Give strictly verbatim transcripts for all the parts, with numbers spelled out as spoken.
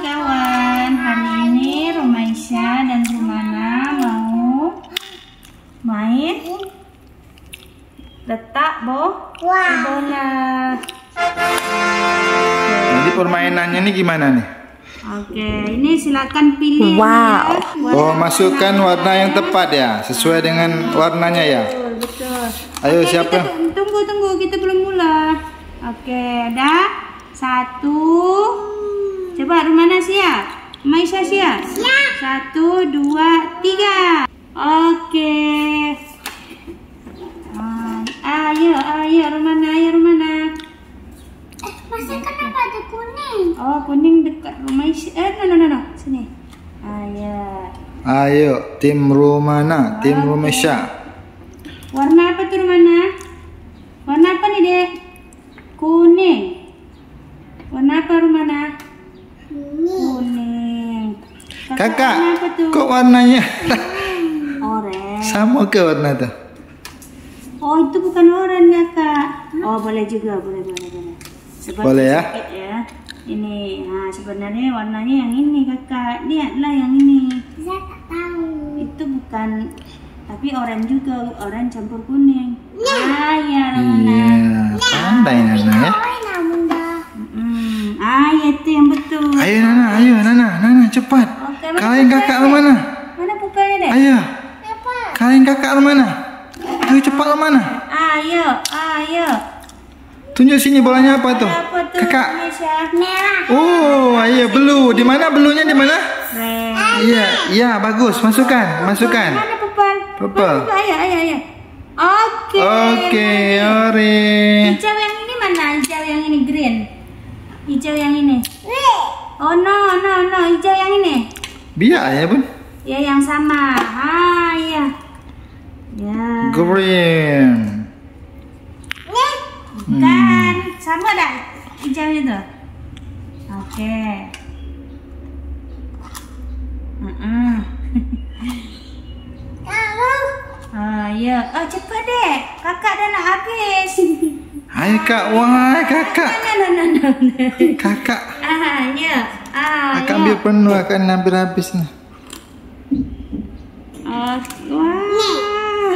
kawan, hari ini Rumaisya dan Rumana mau main letak bo bola. Jadi permainannya ini gimana nih? Oke, ini silakan pilih. Wow. Ya, Oh, masukkan warna yang tepat ya, sesuai dengan warnanya ya. Betul, betul. Ayo, Oke, siapa? kita, tunggu, tunggu, kita belum mulai. Oke, ada satu. Coba Rumana siap? Maisha siap? Siap. Satu, dua, tiga. Oke. Ah, ayo, ayo Rumana, ayo Rumana. Eh, masa kenapa ada kuning? Oh, kuning dekat Rumaisya. Eh, no, no, no, no. Sini. Ayo. Ayo, tim Rumana, tim Oke. Rumaisya. Warna apa tuh Rumana? Warna apa nih, Dek? Kuning. Warna apa Rumana? Kuning. Kakak, warna apa tuh? kok warnanya Orange. sama ke warna tuh? Oh, itu bukan oranye, Kak. Oh, boleh juga, boleh, boleh, boleh. Seperti Boleh ya? sedikit ya. Ini, nah sebenarnya warnanya yang ini, Kakak. Lihatlah yang ini. Saya tak tahu. Itu bukan, tapi oranye juga, oranye campur kuning. Ah, ya Rumana. Iya, pandai Nana ya. Oh, nah bunda. Hmm, ah, ya itu yang betul. Ayo Nana, ayo Nana, Nana cepat. Oke, mana Kalian kakak pupelnya, Rumana. Dek? Mana pupelnya, Dek? Ayo, Apa? kalian kakak Rumana. Ayo cepat Rumana. Ayo, ayo. Tunjuk sini bolanya apa tuh? Apa tuh? Kakak. Rumaisya? Merah. Oh, iya blue. Di mana belunya di mana? Red. Iya, iya bagus. Masukkan, masukkan. Mana pupel? Pupel. Pupel, Ayo, ayo, ayo. Oke. Oke, ore. Hijau yang ini mana? Hijau yang ini green. Hijau yang ini. Red. Oh no, no, no. Hijau yang ini. Biar ya bun. Ya yang sama. Ah, iya. Ya. Green. Kan sama dah hijau itu. Oke. Mm-mm. Tahu. Ayo, oh cepat deh. Kakak dah nak habis. Hai kak, wah kakak. No, no, no, no, no. Kakak. Ah, ya. Ah, Kakak ya. ambil penuh akan hampir habis nih. Oh, wah.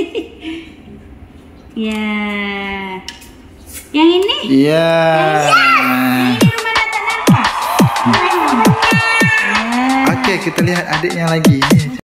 Ya. Yang ini? Iya. Yang ini Rumana tak nampak. Oke, kita lihat adiknya lagi.